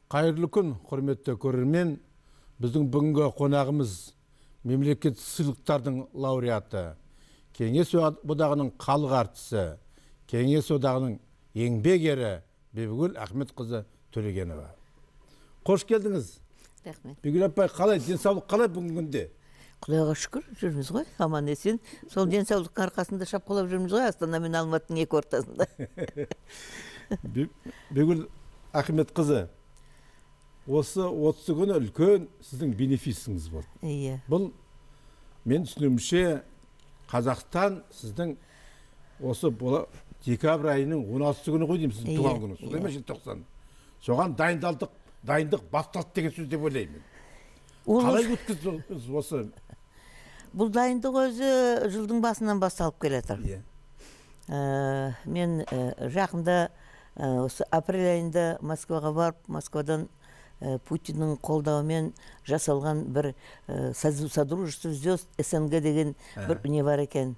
Қайырлы күн, құрметті көрермен. Біздің бүгінгі қонағымыз мемлекеттік сыйлықтардың лауреаты, Кеңес одағының халық артисі, Кеңес одағының еңбек ері Бибігүл Ахметқызы Төлегенова. Қош келдіңіз. Рахмет. Бибігүл апай, қалай, денсаулық қалай бүгінгі күнде? Құдайға шүкір, жүрміз ғой, аман есен. Сол денсаулықтың арқасында шапқылап жүрміз ғой, Астана мен Алматының екі ортасында. Бибігүл Ахметқызы, осы 30 күні үлкен сіздің бенефисіңіз болды. Иә. Бұл мен түсінуімше Қазақстан сіздің осы декабрь айының 16 күні ғой деймін, сіздің туған күні. Солай ма, 90. Соған дайындық басталды деген сөз деп ойлаймын. Қалай өткіздіңіз осы? Бұл дайындық өзі жылдың басынан басталып келе жатыр. Мен жақында осы апрель айында Москваға барып, Москвадан Путиннің қолдауымен жасалған бір Содружество звезд СНГ деген бір не бар екен,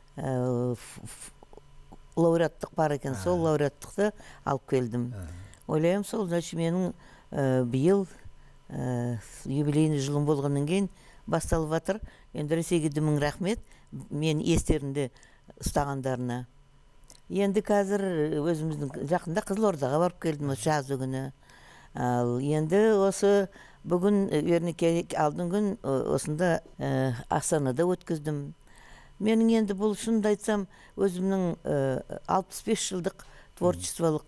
лауреаттық бар екен, сол лауреаттықты алып келдім. Ойлайым, сол значит менің биыл юбилейный жылым болғаннан кейін басталып жатыр. Енді Ресейге мың рахмет, мен естерінде ұстағандарына. Енді қазір өзіміздің жақында Қызылордаға барып келдім жазы күні. Ал енді осы бүгін алдың күн осында Астанада өткіздім. Менің енді бұл шынымды айтсам, өзімнің 65 жылдық творчестволық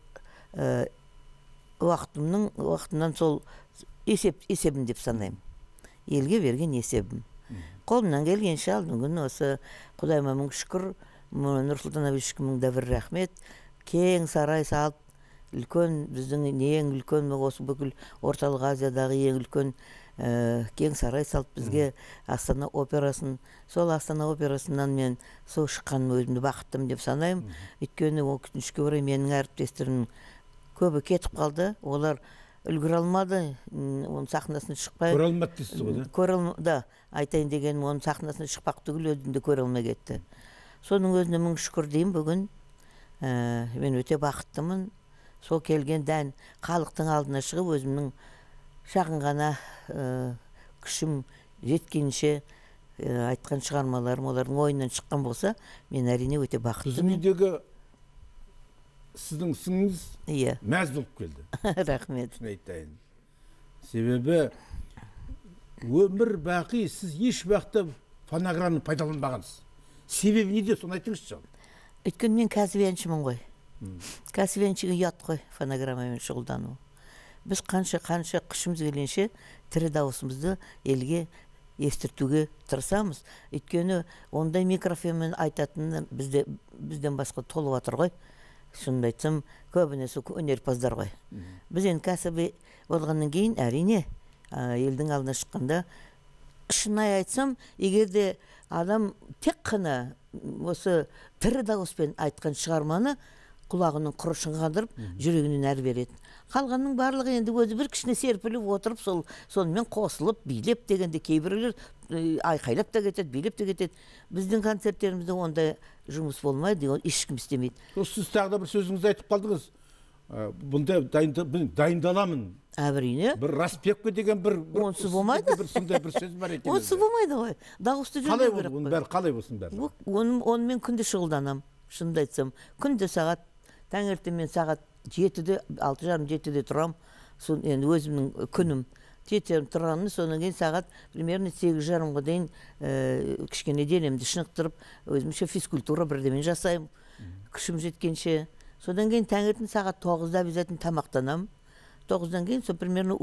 уақытымнан сол есебім деп санаймын. Елге берген есебім. Қолымнан келгенше алдың күн осы Құдайыма мың шүкір, Нұрсұлтан Әбішевичке мың да бір рахмет. Кең сарай салып, үлкен біздің ең үлкен осы бүкіл орталық Азиядағы ең үлкен кең сарай салып бізге Астана операсын, сол Астана операсынан мен сол шыққаным өзімді бақыттым деп санаймын. Өйткені өкінішке орай менің әріптестерім көбі кетіп қалды. Олар үлгіре алмады, оның сахнасына шықпай. Көре алмады дейсіз ғой, да? Айтайын деген оның сахнасына шықпақ түгіл өзінде көре алмай кетті. Соның өзіне мың шүкір деймін бүгін. Мен өте бақыттымын. Сол келген дән халықтың алдына шығып, өзімнің шағын ғана күшім жеткенше айтқан шығармаларым олардың ойынан шыққан болса, мен әрине өте бақыттымын. Біздің үйдегі сіздің сіңіңіз мәз болып келді. Рахмет. Айтайын. Себебі өмір бақи сіз еш уақытта фонограмманы пайдаланбағансыз. Себебі неде, соны айтыңызшы. Өйткені мен кәсіби әншімін ғой. Кәсіби әншіге ұят қой фонограммамен шұғылдану. Біз қанша күшіміз келгенше тірі дауысымызды елге естіртуге тырысамыз. Өйткені ондай микрофонмен айтатыны бізден басқа толып жатыр ғой. Шынымды айтсам, көбінесе өнерпаздар ғой. Біз енді кәсіби болғаннан кейін әрине елдің алдына шыққанда шынай айтсам, егерде адам тек қана осы тірі дауыспен айтқан шығарманы құлағының құрышын қандырып, жүрегінен әр береді. Қалғанның барлығы енді өзі бір кішіне серпіліп отырып, сонымен қосылып, билеп дегенде кейбіреулер айқайлап та кетеді, билеп те кетеді. Біздің концерттерімізде ондай жұмыс болмайды, ешкім істемейді. Сіз тағы да бір сөзіңізді айтып қалдыңыз. Бұнда дайындаламын. Әбіріне. Бір распевка деген бір онсыз болмайды. Сондай бір сөз бар екен. Онсыз болмайды ғой. Дауысты жөндеу керек қой. Қалай болсын бәрі? Онымен күнде шұғылданам. Шынымды айтсам, күнде сағат таңертең мен сағат 7-де, 6:30-7-де тұрам. Енді өзімнің күнім. 7-де тұрамын, содан кейін сағат примерно 8:30-ға дейін кішкене денемді шынықтырып, өзімше физкультура бірдемен жасаймын. Күшім жеткенше. Содан кейін таңертең сағат 9-да обязательно тамақтанам. 9-дан кейін сол примерно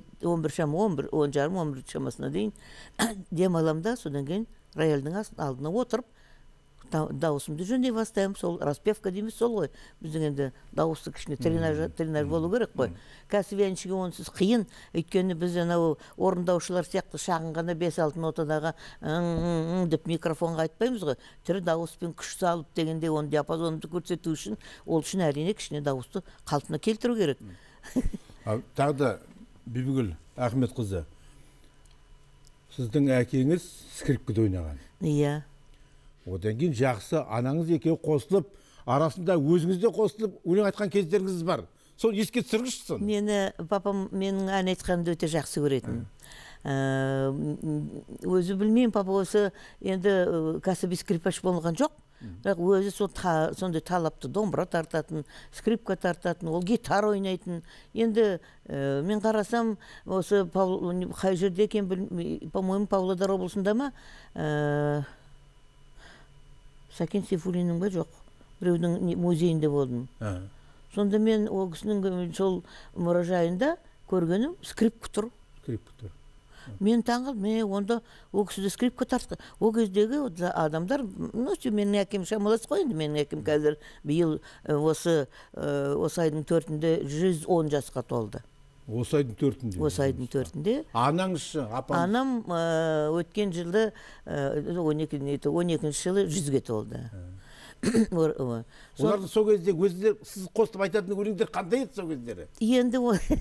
11 шамасына дейін дем алам да, содан кейін рояльдың алдына отырып, дауысымды жөндей бастаймын. Сол распевка дейміз, сол ғой. Біздің енді дауысты кішкене тренаж болу керек қой. Кәсіби әншіге онсыз қиын. Өйткені біз орындаушылар сияқты шағын ғана 5-6 нотадағы деп микрофонға айтпаймыз ғой. Тірі дауыспен күш салып дегенде оны диапазонды көрсету үшін, ол үшін әрине кішкене дауысты қалпына келтіру керек. Тағы да Бибігүл Ахметқызы, сіздің әкеңіз скрипкада ойнаған. Иә. Одан кейін жақсы анаңыз екеуі қосылып, арасында өзіңіз де қосылып өлең айтқан кездеріңіз бар. сол еске түсіргіш соны. Мені папам менің ән айтқанымды өте жақсы көретін. Өзі білмеймін, папа осы енді кәсіби скрипач болған жоқ. Бірақ өзі сондай талапты, домбыра тартатын, скрипка тартатын, ол гитар ойнайтын. Енді мен қарасам, осы қай жерде екен, по-моему, Павлодар облысында ма, Сәкен Сейфуллиннің ба жоқ, біреудің музейінде болдым. Сонда мен ол кісінің сол мұражайында көргенім скрипка тұр. Мен таңғалдым, онда ол кісіде скрипка тартқан. Ол кездегі адамдар, менің әкем шамалас қой енді, менің әкем қазір биыл осы айдың 4-інде 110 жасқа толды. Осы айдың 4-інде? Осы айдың 4-інде. Анаңызшы, апаңыз? Анам өткен жылы, 12-ші жылы 100-ге толды. Оларды сол кезде өздері сіз қосып айтатын өлеңдер қандай еді сол кездері? Енді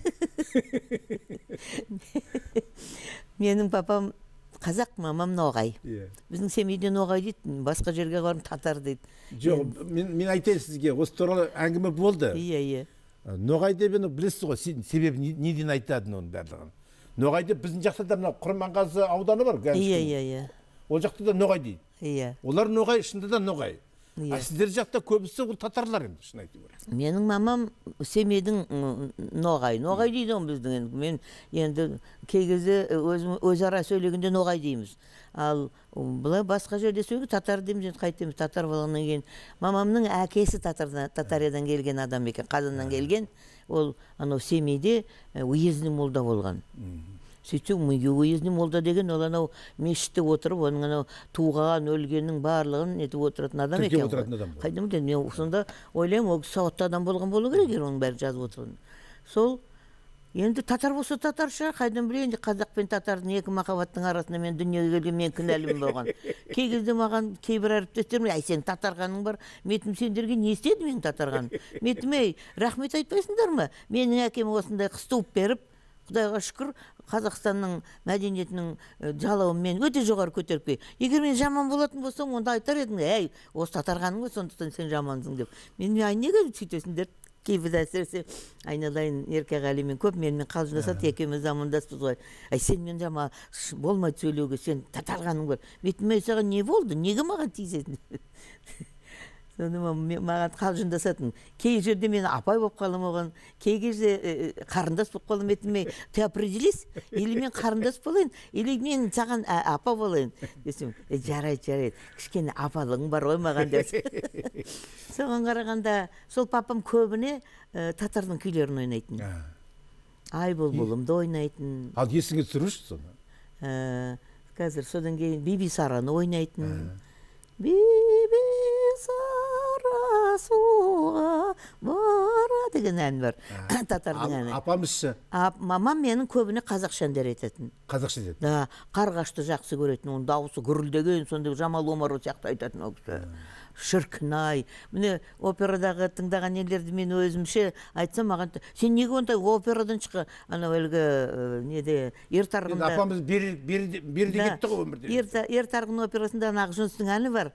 менің папам қазақ, мамам ноғай. Біздің семейде ноғай дейді, басқа жерге барым татар дейді. Жоқ, мен айтайын сізге, осы туралы әңгіме болды. Иә. Ноғай деп білесіз ғой, себебі неден айтатын оның барлығын. Ноғай деп біздің жақта да мына Құрманғазы ауданы бар. Иә. Ол жақта да ноғай дейді. Иә. Олар ноғай, шынында да ноғай. А сіздер жақта көбісі ол татарлар енді, шын айту керек. Менің мамам семейдің ноғай дейді он біздің. Мен енді кей кезде өзара сөйлегенде ноғай дейміз. Ал бұлай басқа жерде сөйлеу татар дейміз, қайтеміз татар болғаннан кейін. Мамамның әкесі Татариядан келген адам екен, Қазаннан келген. Ол анау семейде уездный молда болған. Сөйтсем, уездный молда деген ол анау мешітте отырып, оның анау туған, өлгеннің барлығын етіп отыратын адам екен. Тіркеп отыратын адам. Қайдам білем, мен сонда ойлаймын, ол сауатты адам болған болу керек, оның бәрі жазып отырған. Сол, енді татар болса татар шығар, қайдам білем, қазақ пен татардың екі махаббаттың арасында мен дүниеге келген, мен кінәлімін болған. Кей кезде маған кейбір әріптестерім, ай сен татарғаның бар, метім сендерге не істеді мен татарғаным? Метім, рахмет айтпайсыңдар ма? Менің әкем осындай қыз туып беріп, Құдайға шүкір, Қазақстанның мәдениетінің жалауын мен өте жоғары көтеріп кей. Егер мен жаман болатын болсам, онда айтар едім, осы татарғаның ба, сондықтан сен жамансың деп. Мен неге сөйтесіңдер? Кейбір әсіресе айналайын Еркеғалимен көп менімен қалжыңдасады, екеуміз замандаспыз ғой. Сен мен жаман болмайды сөйлеуге, сен татарғаның бар. Мен саған не болды? Неге маған тиісесің? Маған қалжыңдасатын. Кей жерде мен апай болып қалым оған, кей кезде қарындас болып қалым етімей, ты определись, или мен қарындас болайын, или мен саған апа болайын. Десем, жарайды, кішкене апалығың бар ғой маған деп. Соған қарағанда, сол папам көбіне татардың күйлерін ойнайтын. Ай бұлбұлымды ойнайтын. Ал есіңе түсіруші соны? Қазір содан кейін Биби Сараны ойнайтын. Биби Сара суға бара деген ән бар. Татардың әні. Апамызшы? Мамам менің көбіне қазақша әндер айтатын. Қазақша айтатын? Да, Қарғашты жақсы көретін, оның дауысы гүрілдеген, сонда Жамал Омаров сияқты айтатын ол кісі. Шіркін-ай. Міне операдағы тыңдаған нелерді мен өзімше айтсам, маған сен неге ондай операдан шыққа, анау әлгі неде ертарғында. Апамыз берді кетті ғой өмірде. Ертарғын операсында Нағжынстың әні бар.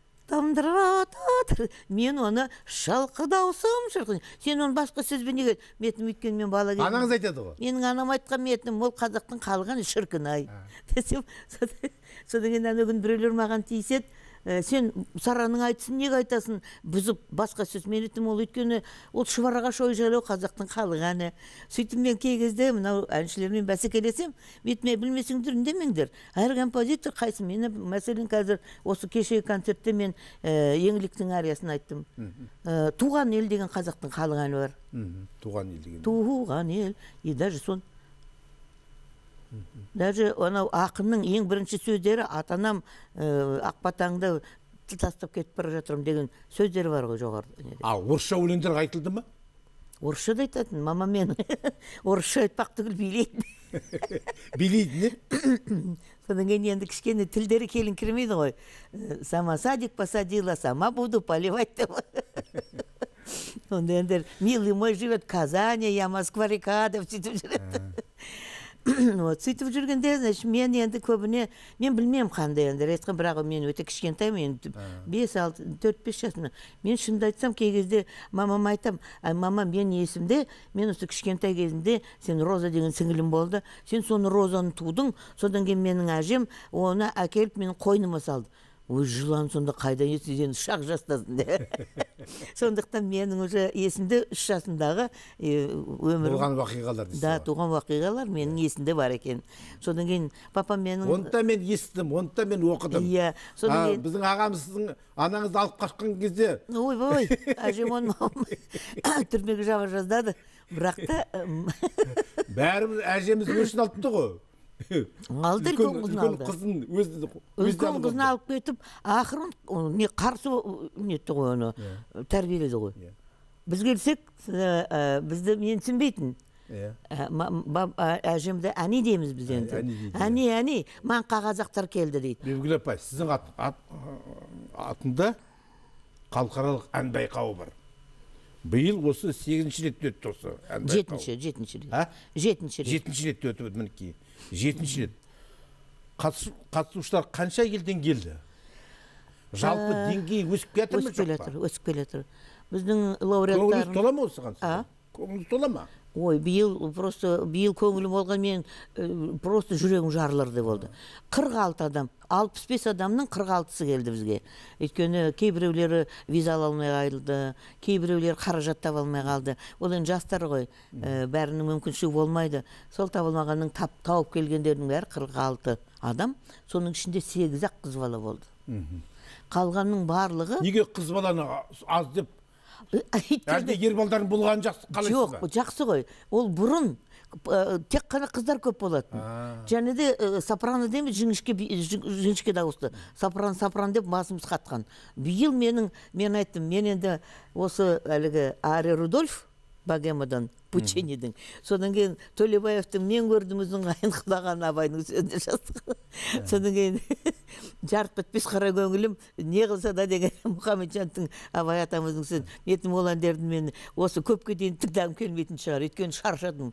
Мен оны шалқы даусым шырқын. Сен оны басқа сөзбен неге? Метім өйткен мен бала келдім. Анаңыз айтады ғой? Менің анам айтқан метім, ол қазақтың қалған шіркін-ай. Десем, содан кейін әнігін біреулер маған тиіседі. Сен Сараның айтысын неге айтасың? Бұзып басқа сөз мен етім, ол өйткені ол шұбараға шой жайлау қазақтың халық әні. Сөйтіп мен кей кезде мынау әншілермен бәсекелесем, метіме білмесіңдер үндемеңдер. Әр композитор қайсы? Мені мәселен қазір осы кешегі концертте мен Еңліктің ариясын айттым. Туған ел деген қазақтың халық әні бар. Туған ел деген. Туған ел. И даже сон Даже анау ақынның ең бірінші сөздері атанам ақбатаңды тастап кетіп бара жатырмын деген сөздері бар ғой жоғарыда. Орысша өлеңдер айтылды ма? Орысша да айтатын, мама мен орысша айтпақ түгіл билейді. Билейді не? Содан кейін енді кішкене тілдері келіңкіремейді ғой. Сама садик посадила, сама буду поливать деп. Онда енді милый мой живет в Казани, я Москва-река деп сөйтіп жүреді. Вот сөйтіп жүргенде значит мен енді көбіне мен білмеймін қандай енді айтқан, бірақ мен өте кішкентаймын енді 4-5 жасымда. Мен шынымды айтсам кей кезде мамама айтам, мама мен есімде, мен осы кішкентай кезімде сен Роза деген сіңілім болды, сен соны Розаны тудың, содан кейін менің әжем оны әкеліп менің қойныма салды. Ой, жылан сонда қайдан естіден шақ жастасын де. Сондықтан менің уже есімде 3 жасымдағы өмірім. Туған вақиғалар дейсіз. Да, туған вақиғалар менің есімде бар екен. Содан кейін папам менің... Оны да мен естідім, оны да мен оқыдым. Иә. Біздің ағамыз сіздің анаңызды алып қашқан кезде... Ой, әжем оны түрмеге жаба жаздады. Бірақ та... Бәріміз әжеміз өшін алыпты ғой. Алды үлкен қызын алды. Үлкен қызын алып кетіп, ақырын қарсы нетті ғой оны, тәрбиеледі ғой. Біз келсек, бізді менсінбейтін. Әжемді әне дейміз біз енді. Әне, маңқа қазақтар келді дейді. Бибігүл апай, сіздің атында халықаралық ән байқауы бар. Биыл осы 8-ші рет өтті осы ән байқауы. 7-ші рет өтіп мінекей. 7-ші рет. Қатысушылар қанша елден келді? Жалпы деңгей өсіп кетір ме жоқ па? Өсіп келетір. Біздің лауреаттарым... Көңіліңіз тола ма осыған сіздің? Көңіліңіз тола ма? Ой, биыл көңілім болған мен просто жүрегім жарылырды болды. 46 адам, 65 адамның 46-сы келді бізге. Өйткені кейбіреулері виза ала алмай қалды, кейбіреулері қаражат таба алмай қалды. Ол енді жастар ғой, бәрінің мүмкіншілігі болмайды. Сол табылмағанның тауып келгендердің бәрі 46 адам, соның ішінде 8-ақ қыз бала болды. Қалғанның барлығы... Неге қыз баланы аз деп? Әлде ер балдардың болғаны жақсы қалайсыз ба? Жоқ, жақсы ғой. Ол бұрын тек қана қыздар көп болады. Және де сопрано дейміз, жіңішке дауысты. Сопран деп басымыз қатқан. Биыл мен айттым, мен енді осы әлгі Ари Рудольф Богемадан, Пученидің. Содан кейін Төлебаевтың мен көрдіміздің айын құлаған Абайдың сөзіне жаздық. Содан кейін жарық бітпес қара көңілім не қылса да деген Мұхамеджановтың Абай атамыздың сөзін. Метім ол әндерді мен осы көпке дейін тыңдағым келмейтін шығар. Өйткені шаршадым.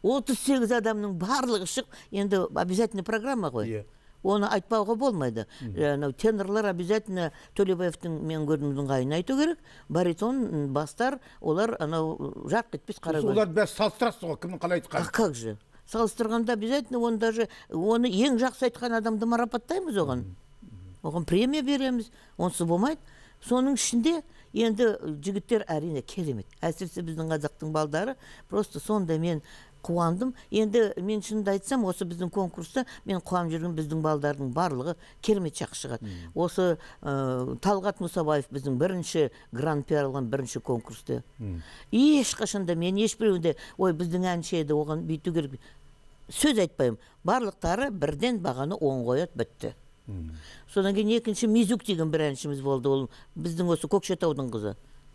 38 адамның барлығы шық, енді обязательно программа ғой. Оны айтпауға болмайды. Тенорлар обязательно Төлебаевтың мен көрдіміздің айын айту керек. Баритон, бастар, олар жарқ етпес қара көңіл. Олар бәрі салыстырасыз ғой, кімнің қалай айтқан? Как же? Салыстырғанда обязательно оны ең жақсы айтқан адамды марапаттаймыз оған. Оған премия береміз. Онсыз болмайды. Соның ішінде енді жігіттер әрине керемет. Әсіресе біздің қазақтың балдары просто сонда мен қуандым. Енді мен шынымды айтсам, осы біздің конкурста мен қуанып жүрген біздің балдардың барлығы керемет жақсы шығады. Осы Талғат Мұсабаев біздің бірінші гран-при алған бірінші конкурсты. Ешқашанда мен ешбіреуінде, ой, біздің әнші еді, оған бүйту керек. Сөз айтпаймын. Барлықтары бірден бағаны 10 қояды, бітті. Содан кейін екінші Мизук деген бір әншіміз болды. Ол біздің осы Көкшетаудың қызы.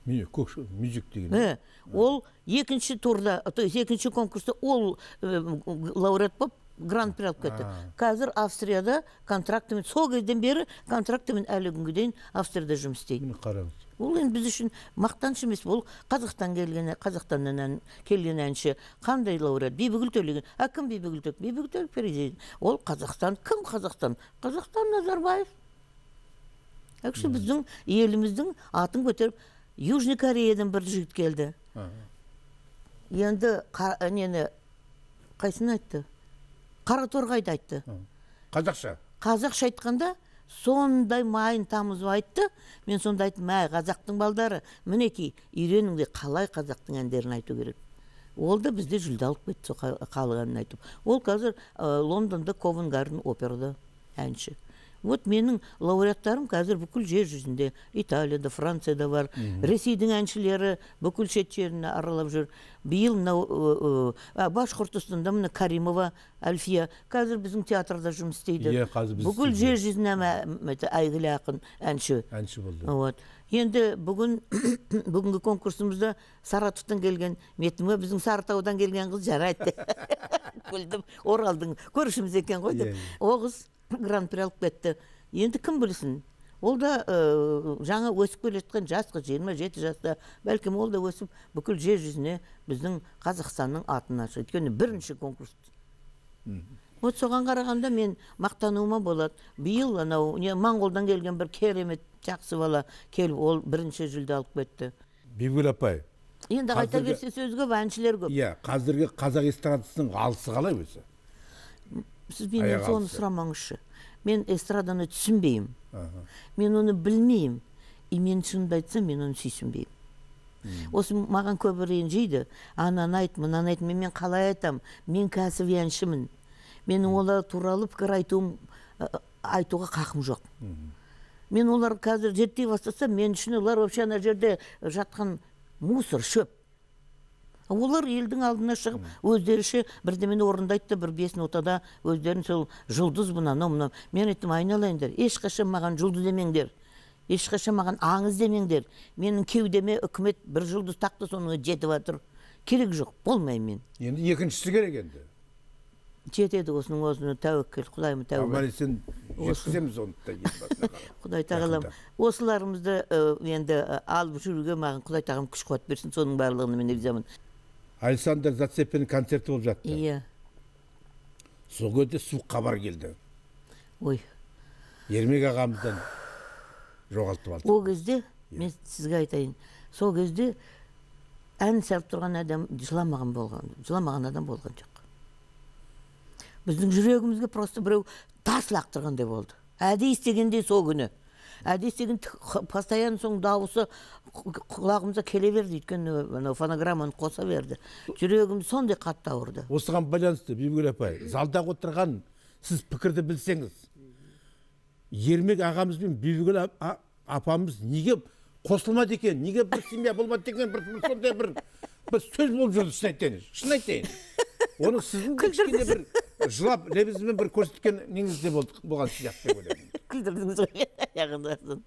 Мизук деген. Ол екінші турда, то есть екінші конкурста ол лауреат болып гран-при алып кетті. Қазір Австрияда контрактымен, сол кезден бері контрактымен әлі күнге дейін Австрияда жұмыс істейді. Ол енді біз үшін мақтаныш емес. Ол Қазақстаннан келген әнші. Қандай лауреат? Бибігүл Төлеген. Кім Бибігүл Төлеген? Бибігүл Төлеген президент. Ол Қазақстан. Кім Қазақстан? Қазақстан Назарбаев. Әкші біздің еліміздің атын көтеріп, Южный Кореядан бір жігіт келді. Енді қайсын айтты? Қараторғайды айтты. Қазақша? Қазақша айтқанда сондай майын тамызып айтты. Мен сонда айттым, қазақтың балдары, мінекей, үйреніңдер қалай қазақтың әндерін айту керек. Ол да бізде жүлде алып кетті, халық әнін айтып. Ол қазір Лондонда Ковент Гарден операда әнші. Вот менің лауреаттарым қазір бүкіл жер жүзінде, Италияда, Францияда бар, Ресейдің әншілері бүкіл шет жеріне аралап жүр. Биыл Башқұртстанда мына Каримова Альфия қазір біздің театрда жұмыс істейді. Бүкіл жер жүзіне әйгілі ақын әнші. Әнші болды. Енді бүгінгі конкурсымызда Саратовтан келген, метіме біздің Сарытаудан келген қыз жарайды. Күлдім, Оралдың көршіміз екен ғой деп. Оғыз гран-при алып кетті. Енді кім білсін? Ол да жаңа өсіп келе жатқан жас қыз, 27 жаста, бәлкім ол да өсіп бүкіл жер жүзіне біздің Қазақстанның атын ашты. Өйткені бірінші конкурс Вот соған қарағанда мен мақтануыма болады. Биыл анау Моңғолдан келген бір керемет жақсы бала келіп, ол бірінші жүлде алып кетті. Бибігүл апай. Енді қайта берсе сөзге әншілер көп. Иә, қазіргі қазақ эстрадасының алысы қалай өзі? Сіз менен соны сұрамаңызшы. Мен эстраданы түсінбеймін. Мен оны білмеймін. И мен шынымды айтсам, мен оны сүйсінбеймін. Осы маған көбі ренжиді. Ананы айт, мынаны айт, мен қалай айтам? Мен кәсіби әншімін. Менің олар туралы пікір айтуға қақым жоқ. Мен олар қазір зерттей бастасам, мен үшін олар вообще ана жерде жатқан мусор, шөп. Олар елдің алдына шығып, өздеріше бірдемені орындайды, бір 5 нотада өздерін сол жұлдыз бұна. Мен айттым, айналайындар, ешқашан маған жұлдыз демеңдер. Ешқашан маған аңыз демеңдер. Менің кеудеме үкімет бір жұлдыз тақты, соның жетіп жатыр. Керек жоқ, болмаймын мен. Енді екіншісі керек енді. Жетеді осының өзіне тәуекел, Құдайым тәуекел. Амал сен жеткіземіз оны да. Құдай тағалам. Осыларымызды енді алып жүруге маған Құдай тағалам күш қуат берсін, соның барлығын мен ризамын. Александр Зацеппенің концерті болып жатты. Иә. Сол кезде суық хабар келді. Ой. Ермек ағамыздан жоғалтып алды. Ол кезде, мен сізге айтайын, сол кезде ән салып тұрған адам жыламаған адам болған жоқ. Біздің жүрегімізге просто біреу тас лақтырғандай болды. Әдей істегенде сол күні. Әдей істеген постоянно соң дауысы құлағымызға келе берді, өйткені фонограмманы қоса берді. Жүрегім сондай қатты ауырды. Осыған байланысты, Бибігүл апай, залда отырған сіз пікірді білсеңіз, Ермек ағамыз бен Бибігүл апамыз неге қосылмады екен, неге бір семья болмады екен, бір сондай бір сөз болып жүрді, шын айтайын. Оны сіздің кішкене бір жылап, лебізімен бір көрсеткен неңізде болған сияқты деп ойлаймын. Күлдірдіңіз ғой, аяғындасын.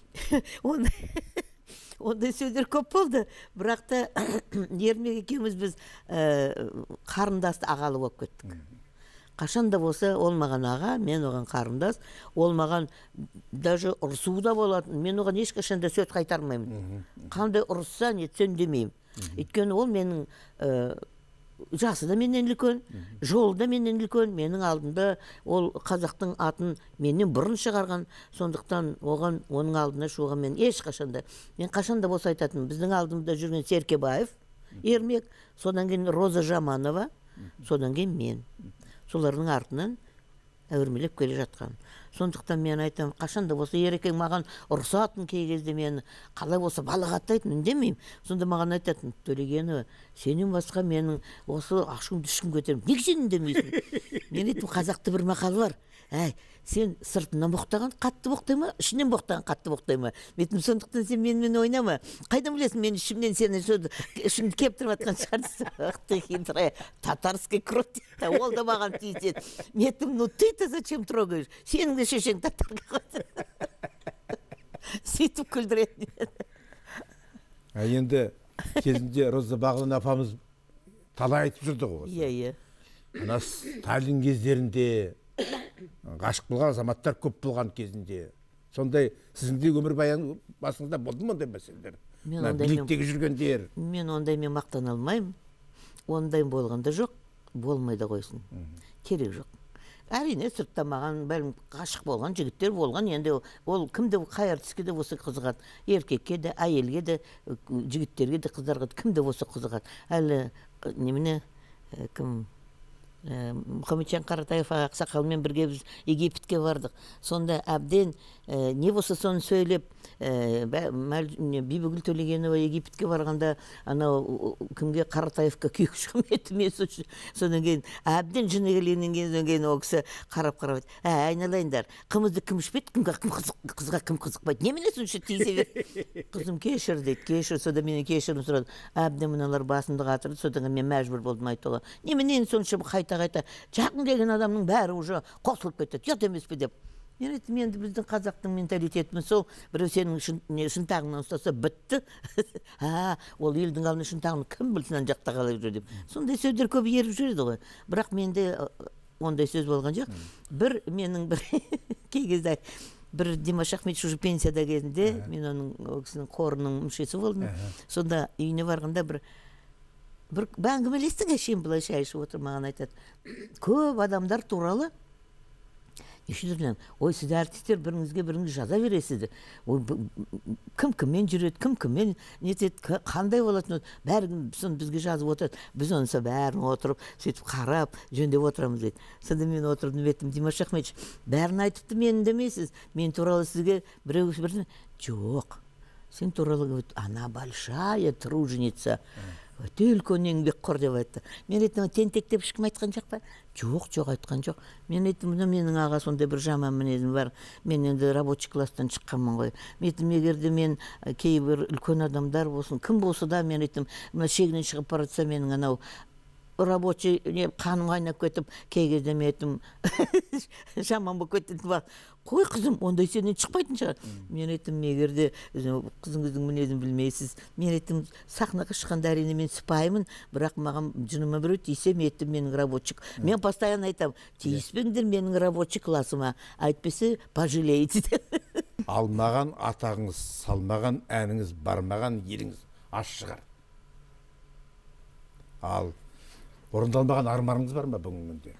Ондай сөздер көп болды, бірақ та Ермек екеуміз біз қарындасты ағалы болып кеттік. Қашан да болса, ол маған аға, мен оған қарындас, ол маған даже ұрсу да болады, мен оған ешқашан да сөз қайтармаймын. Қандай ұрысса, нетсен демеймін. Өйткені ол менің жасы да менен үлкен, жолы да менен үлкен, менің алдында ол қазақтың атын менен бұрын шығарған, сондықтан оның алдына шығуға мен ешқашанда, мен қашанда болса айтатын, біздің алдымызда жүрген Серкебаев, Ермек, содан кейін Роза Жаманова, содан кейін мен. Солардың артынан әуірмелеп келе жатқан. Сондықтан мен айтам, қашанда болса Ерекең маған ұрсатын кей кезде мен қалай болса балағаттайтын үндемеймін. Сонда маған айтатын, Төлегенова, сенен басқа менің осы ашқым дүшкім көтерім. Неге сен үндемейсің? Мен айтым, қазақта бір мақал бар. Сен сыртынан боқтаған қатты боқтай ма, ішінен боқтаған қатты боқтай ма? Бетім, сондықтан сен менімен ойнама. Қайдан білесің, мен ішімнен сені ішімді кептіріп атқан шығарсың. Татарский крут. Ол да маған тиіседі. Бетім, ну ты-то зачем трогаешь? Сенің де шешең татарға қойды. Сөйтіп күлдіреді. Енді кезінде Роза Бағлан апамыз талай айтып жүрді ғой. Иә. Ана Сталин кездерінде ғашық болған азаматтар көп болған кезінде. Сондай сіздің өмір баян басыңызда болды ма ондай мәселелер? Биліктегі жүргендер. Мен ондаймен мақтана алмаймын. Ондай болғанда жоқ, болмай да қойсын. Керек жоқ. Әрине сыртта маған бәлім ғашық болған жігіттер болған, енді ол кімді қай артиске де болса қызығады. Еркекке де, әйелге де, жігіттерге де, қыздарға да кімді болса қызығады. Әлі немене кім Мұхамеджан Қаратаев ақсақалмен бірге біз Египетке бардық. Сонда әбден не болса соны сөйлеп, Бибігүл Төлегенова Египетке барғанда анау кімге Қаратаевқа күйік шөметіме содан кейін әбден жыны келгеннен кейін ол кісі қарап айналайындар, қымызды кім ішпейді, қызға кім қызықпайды, немене сонша тиісе бер? Қызым кешір дейді, кешір. Содан менен кешірім сұрады. Әбден мыналар басымды қатырды, содан мен мәжбүр болдым айтуға. Немене сонша қайта жақын келген адамның бәрі уже қосылып кетеді, ұят емес пе деп. Мен айттым, енді біздің қазақтың менталитетіміз сол, біреу сенің шынтағыңнан ұстаса бітті. Ол елдің алдында шынтағын кім білсін ана жақта қалай жүр деп. Сондай сөздер көп еріп жүреді ғой. Бірақ менде ондай сөз болған жоқ. Бір менің бір кей кезде бір Димаш Ахметов уже пенсияда кезінде мен оның кісінің қорының мүшесі болдым. Сонда үйіне барғанда бір бір әңгімелестік әшейін былай шай ішіп отыр, маған айтады, көп адамдар туралы нешеден, ой, сіз әртістер біріңізге біріңіз жаза бересіз. Кім кіммен жүреді, кім кіммен нетеді, қандай болатын, бәрін бізге жазып отырады. Біз онысы бәрін отырып, сөйтіп қарап, жөндеп отырамыз дейді. Сонда мен отырдым, еттім, Димаш Ахметович, бәрін айтыпты, мен демейсіз. Мен туралы сізге біреу бірден, жоқ, сен туралы ана большая труженица. Өте үлкен еңбекқор деп айтты. Мен айттым, тентектеп ешкім айтқан жоқ па? Жоқ, айтқан жоқ. Мен айттым, менің аға сондай бір жаман мінезім бар. Мен енді рабочий класстан шыққанмын ғой. Мен айттым, егерде мен кейбір үлкен адамдар болсын, кім болса да, мен айттым, мына шегінен шығып бара жатса, менің анау рабочий қаным қайнап кетіп, кей кезде мен айттым, жаман болып кететін. Қой қызым, ондай сенен шықпайтын шығар. Мен айттым, егерде қызыңыздың мінезін білмейсіз. Мен айттым, сахнаға шыққанда әрине мен сыпаймын, бірақ маған жыныма біреу тисе, мен айттым, менің рабочий. Мен постоянно айтам, тиіспеңдер менің рабочий классыма, айтпесе пожалеете. Алмаған атағыңыз, салмаған әніңіз, бармаған еліңіз аш шығар. Ал орындалмаған арманыңыз бар ма бүгінгі күнде?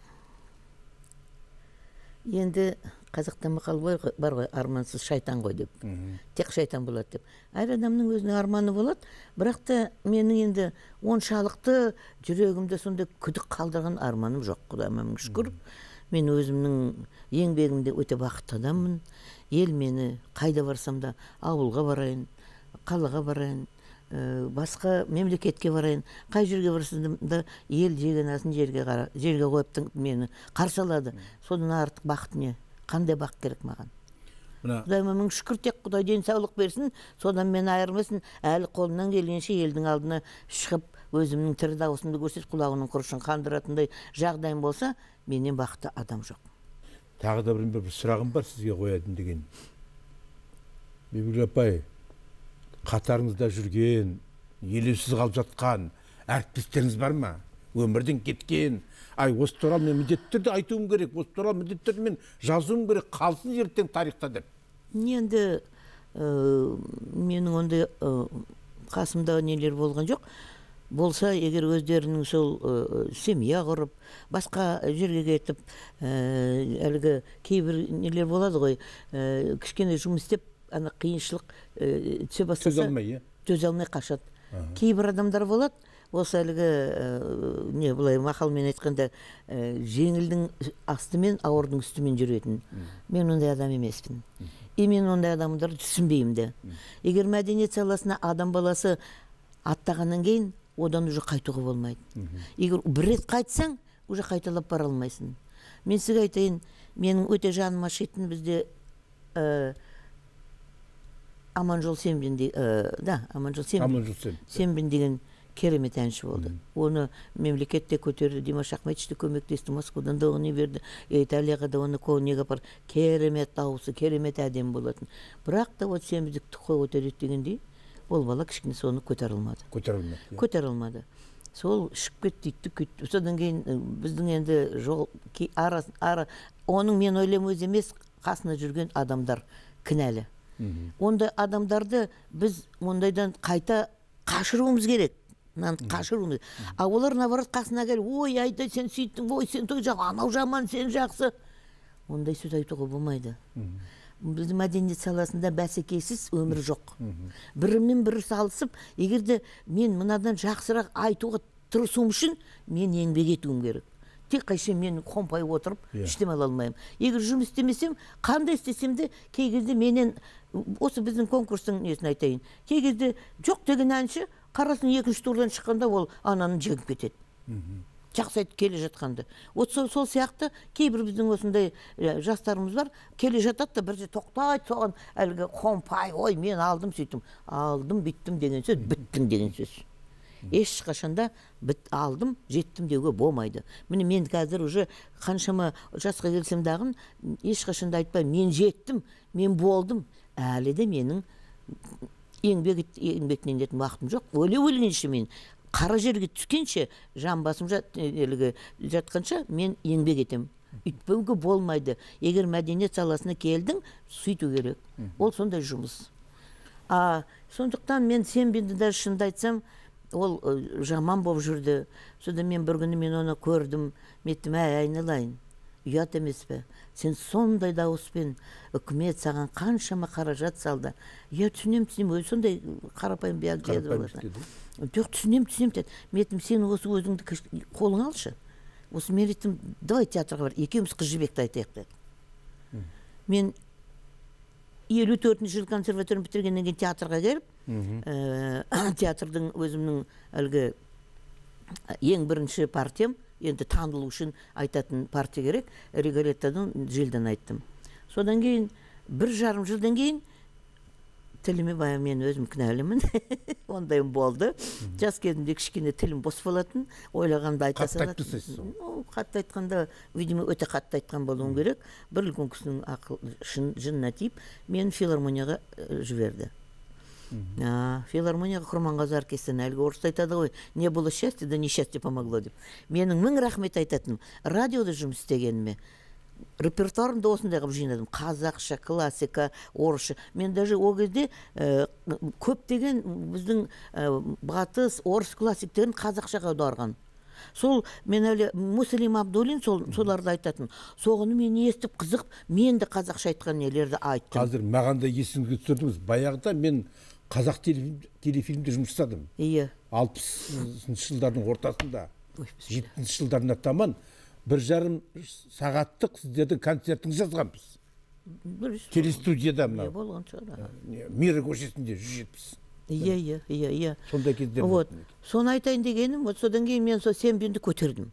Енді қазақта мақал бар ғой, армансыз шайтан ғой деп. Тек шайтан болады деп. Әр адамның өзінің арманы болады, бірақ та менің енді оншалықты жүрегімде сондай күдік қалдырған арманым жоқ, Құдайыма шүкір. Мен өзімнің еңбегімде өте бақытты адаммын. Ел мені қайда барсам да, ауылға барайын, қалаға барайын, басқа мемлекетке барайын, қай жерге барсам да ел жеген асын жерге қойып мені қарсы алады. Содан артық бақыт не? Қандай бақ керек маған? Құдайыма мың шүкір, тек Құдай денсаулық берсін, содан мені айырмасын, әлі қолымнан келгенше елдің алдына шығып, өзімнің тірі дауысымды көрсетіп, құлағының құрышын қандыратындай жағдайым болса, менен бақытты адам жоқ. Тағы да бір сұрағым бар сізге қоятын деген. Бибігүл апай, қатарыңызда жүрген, елеусіз қалып жатқан әріптестеріңіз бар ма? Өмірден кеткен. Осы туралы мен міндетті түрде айтуым керек, осы туралы міндетті түрде мен жазуым керек, қалсын ертең тарихта деп. Енді менің ондай қасымда нелер болған жоқ. Болса, егер өздерінің сол семья құрып, басқа жерге кетіп, әлгі кейбір нелер болады ғой, кішкене жұмыс істеп, ана қиыншылық түсе бастаса, төзе алмай қашады. Кейбір адамдар болады, осы әлгі не былай мақалмен айтқанда, жеңілдің астымен, ауырдың үстімен жүретін. Мен ондай адам емеспін. Мен ондай адамдарды түсінбеймін де. Егер мәдениет саласына адам баласы аттағаннан кейін, одан уже қайтуға болмайды. Егер бір рет қайтсаң, уже қайталап бара алмайсың. Мен сізге айтайын, менің өте жаным ашитын бізде Аманжол Сембин деген керемет әнші болды. Оны мемлекетте көтерді, Димаш Ахметовичті көмектесті, Москвадан да оны берді, Италияға да оны көңнеге апар. Керемет дауысы, керемет әдем болатын. Бірақ та вот семіздікті қой көтереді дегендей, ол бала кішкене соны көтере алмады. Сол ішіп кетті, күйтті. Содан кейін біздің енді жол оның мен ойлаймын өз емес, қасына жүрген адамдар кінәлі. Ондай адамдарды біз ондайдан қайта қашыруымыз керек. Олар наоборот қасына келіп, ой, айда сен сөйттің, ой, сен той жақ, анау жаман, сен жақсы. Ондай сөз айтуға болмайды. Біздің мәдениет саласында бәсекесіз өмір жоқ. Бірімен бірі салысып, егерде мен мынадан жақсырақ айтуға тырысуым үшін, мен еңбек етуім керек. Тек қайшы мен қомпай отырып, іштем ала алмаймын. Егер жұмыс істемесем, қандай істесем де, кей кезде менен, осы біздің конкурстың несін айтайын, кей кезде жоқ деген әнші, қарасын екінші турдан шыққанда ол ананы жегіп кетеді. Жақсы айтып келе жатқанды. Сол сияқты кейбір біздің осындай жастарымыз бар, келе жатады да бірде тоқтайды, соған әлгі қомпай, ой, мен алдым, сөйтім. Алдым, биттім деген сөз, біттім деген сөз. Ешқашанда алдым, жеттім деуге болмайды. Міне мен қазір уже қаншама жасқа келсем дағын, ешқашанда айтпаймын, мен жеттім, мен болдым. Әлі де менің еңбектен етін уақытым жоқ. Өле-өлгенше мен қара жерге түскенше, жан басым жатқанша мен еңбек етем. Үйтпеуге болмайды. Егер мәдениет саласына келдің, сөйту керек. Ол сондай жұмыс. Сондықтан мен Сембинді да шынды айтсам, ол жаман болып жүрді. Содан мен бір күні мен оны көрдім. Мен айттым, айналайын, ұят емес пе? Сен сондай дауыспен үкімет саған қаншама қаражат салды. Я түсінем, өзі сондай қарапайым деді боласына. Жоқ, түсінем деді. Мен айттым, сен осы өзіңді қолың алшы. Осы мен айттым, давай театрға бар, екеуміз Қыз Жібекті айтайық деді. Мен 54 жыл консерваторияны бітіргеннен кейін театрға келіп, театрдың өзімнің әлгі ең бірінші партиям, енді танылу үшін айтатын партия керек, Риголеттодан Жилдан айттым. Содан кейін, 1,5 жылдан кейін, тіліме бая мен өзім кінәлімін, ондайым болды. Жас кезімде кішкене тілім бос болатын, ойлағанды айта салатын. Қатты айтты сіз? Қатты айтқанда, видимо, өте қатты айтқан болуым керек. Бір үлкен кісінің жынына тиіп, мен филармонияға жіберді. Филармонияға Құрманғазы оркестріне, әлгі орыста айтады ғой, не было счастье, да несчастье помогло деп. Менің мың рахмет айтатыным, радиода жұмыс істегеніме, репертуарымды осындай қылып жинадым. Қазақша, классика, орысша. Мен даже ол кезде көптеген біздің батыс, орыс классиктерін қазақшаға аударған. Сол мен әлі Муслим Абдуллин соларды айтатын. Соғыны мен естіп қызық, мен де қазақша айтқан нелерді айттым. Қазір маған да есіңізге түсірдіңіз. Баяғыда мен қазақ телефильмде жұмыс жасадым. Иә. 60 жылдардың ортасында, 70 жылдарына таман 1,5 сағаттық сіздердің концертіңіз жазғанбыз. Телестудияда мына. Болған шығар. Мира көшесінде 170. Иә. Сондай кездер. Вот. Соны айтайын дегенім, вот содан кейін мен сол сенбенді көтердім.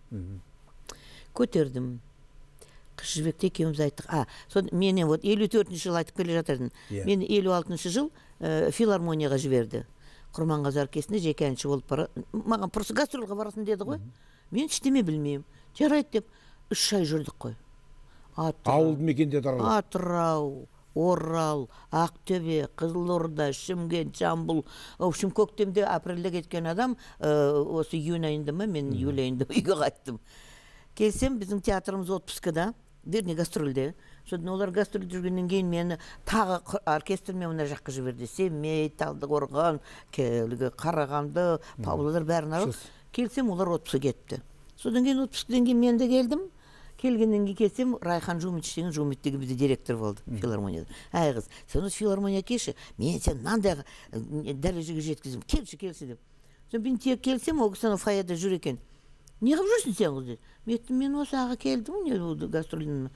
Қыз Жібекте екеуміз айттық. Мен 54 жыл айтып келе жатырдым. Мен 56 жыл филармонияға жіберді. Құрманғазы оркестріне жеке әнші болып маған просто гастрольға барасың деді ғой. Мен ештеме білмеймін. Жарайды деп 3 ай жүрдік қой. Ауыл мекендерді аралап. Атырау, Орал, Ақтөбе, Қызылорда, Шымкент, Жамбыл. В общем, көктемде апрельде кеткен адам, осы июнь айында ма, мен июль айында үйге қайттым. Келсем, біздің театрымыз отпускада, вернее гастрольде. Содан олар гастроль жүргеннен кейін мені тағы оркестрмен мына жаққа жіберді. Семей, Талдықорған, Қарағанды, Павлодар бәрін алып. Келсем, олар отпуска кетті. Содан кейін отпускадан кейін мен де келдім. Келгеннен кейін келсем, Райхан Жумич деген Жумиттегі бізде директор болды филармонияда. Қыз, сен осы филармония келші, мен сен мынандай дәрежеге жеткізім, келші деп. Мен тек келсем, ол кісі фойеде жүр екен. Не қылып жүрсің сен қыз деді. Мен осы аға келдім, не болды гастрольден.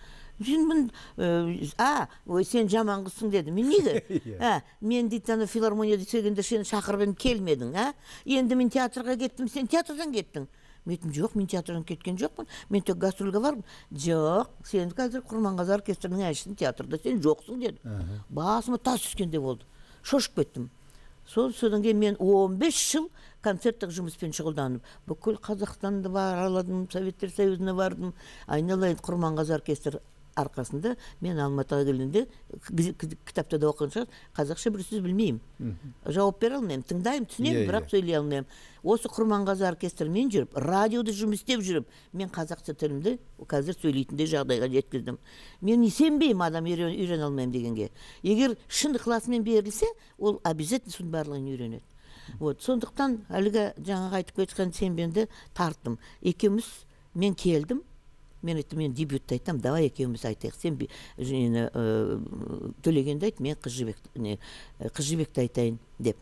Сен жаман қызсың деді. Мен неге? Мен дейді, филармонияда сегенде сені шақырып келмедің. Енді мен театрға кеттім, сен театрдан кеттің. Мен айттым, жоқ, мен театрдан кеткен жоқпын. Мен тек гастрольге бардым. Жоқ, сен қазір Құрманғазы оркестрінің әншісің, театрда сен жоқсың деді. Басыма тас түскенде болды. Шошып кеттім. Содан кейін мен 15 жыл концерттік жұмыспен шұғылданып, бүкіл Қазақстанды араладым, Советтер Союзына бардым. Айналайын Құрманғазы оркестр арқасында мен Алматыға келгенде кітапта да оқыған шығар, қазақша бір сөз білмеймін. Жауап бере алмаймын, тыңдаймын, түсінемін, бірақ сөйлей алмаймын. Осы Құрманғазы оркестрмен жүріп, радиода жұмыс істеп жүріп, мен қазақша тілімді қазір сөйлейтіндей жағдайға жеткіздім. Мен сенбеймін адам үйрене алмаймын дегенге. Егер шын ықыласымен берілсе, ол обязательно соның барлығын үйренеді. Сондықтан әлгі жаңағы айтып кеткен сенбенді тарттым. Екеуміз мен келдім. Мен айттым, мен дебютті айтам, давай екеуміз айтайық. Сен төлегенді айт, мен Қыз Жібекті айтайын деп.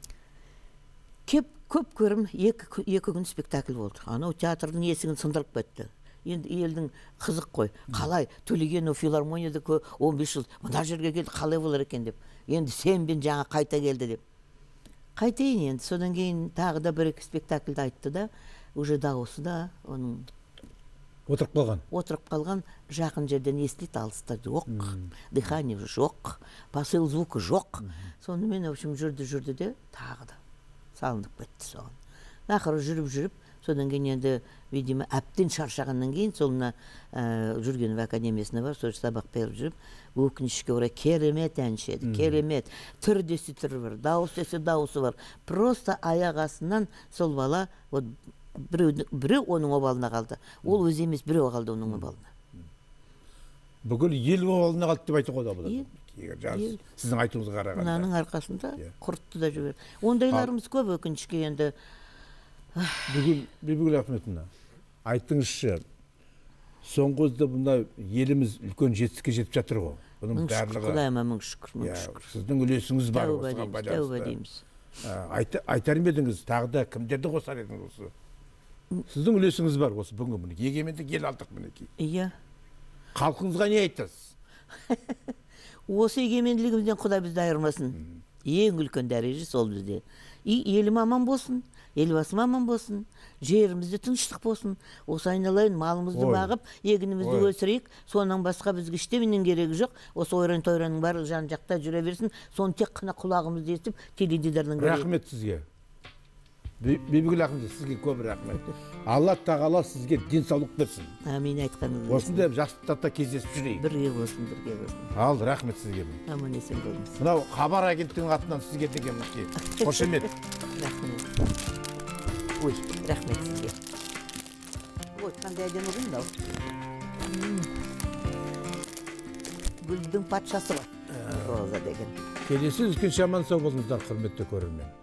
Көп көрім, 2 күн спектакль болды. Анау театрдың есігін сындырып кетті. Енді елдің қызық қой. Қалай төлеген филармонияда 15 жыл мына жерге келді, қалай болар екен деп. Енді сенбен жаңа қайта келді деп. Қайтайын енді. Содан кейін тағы да 1-2 спектакльді айтты да, уже дауысы да оның отырып қалған, жақын жерден естіледі, алыста жоқ, дыхание жоқ, посыл звукі жоқ. Сонымен, в общем, жүрді де, тағы да салынып кетті соған. Ақыры жүріп, содан кейін енді, видимо, әптен шаршағаннан кейін, солына Жүргенов академиясына бар, сол сабақ беріп жүріп, өкінішке орай керемет әнші еді, керемет, түр десе түрі бар, дауыс десе дауысы бар. Просто аяқ астынан сол бала, біреу оның обалына қалды. Ол өзі емес, біреу қалды оның обалына. Бүкіл ел обалына қалды деп айтуға да болады. Сіздің айтуыңызға қарағанда. Мынаның арқасында құртты да жіберді. Ондайларымыз көп өкінішке енді. Бибігүл Ахметовна, айтыңызшы, соңғы кезде бұнда еліміз үлкен жетістікке жетіп жатыр ғой. Бұның барлығы. Құдайыма мың шүкір, мың шүкір. Сіздің үлесіңіз бар Тәуба осыған дейміз, тәуба байланысты. дейміз. Айтар ма едіңіз, тағы да кімдерді қосар едіңіз осы? Сіздің үлесіңіз бар осы бүгінгі міне. Егемендік ел алдық мінекей. Иә. Халқыңызға не айтасыз? Осы егеменділігімізден Құдай бізді айырмасын. Ең үлкен дәреже сол бізде. Елім аман болсын, елбасым аман болсын, жерімізде тыныштық болсын. Осы айналайын малымызды бағып, егінімізді өсірейік. Сонан басқа бізге ештеңенің керегі жоқ. Осы ойран-тойранның барлығы жан жақта жүре берсін. Соны тек қана құлағымызды естіп, теледидардан көрейік. Рахмет сізге. Бибігүл Ахметовна, сізге көп рахмет. Алла тағала сізге денсаулық берсін. Амин, айтқаныңыз. Осындай жақсылықта кездесіп жүрейік. Бірге болсын, бірге болсын. Ал, рахмет сізге. Аман есен болыңыз. Мынау хабар агенттігінің атынан сізге деген мінекей қошемет. Рахмет. Ой, рахмет сізге. Ой, қандай әдемі ғой мынау. Гүлдің патшасы ғой. Роза деген. Келесі үлкен аман сау болыңыздар, құрметті көрермен.